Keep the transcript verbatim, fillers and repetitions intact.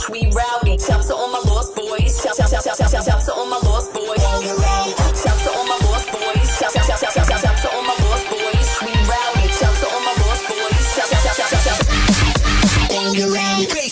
we rowdy. Shouts to all my lost boys. Shout, shout, shout, shout, shout, shout, shout to all my lost boys. Shout to all my lost boys. Shout, shout, shout, shout, shout, shout, shout to all my lost boys. We rowdy. Shout to all my lost boys. Shout, shout, shout, shout, shout, shout.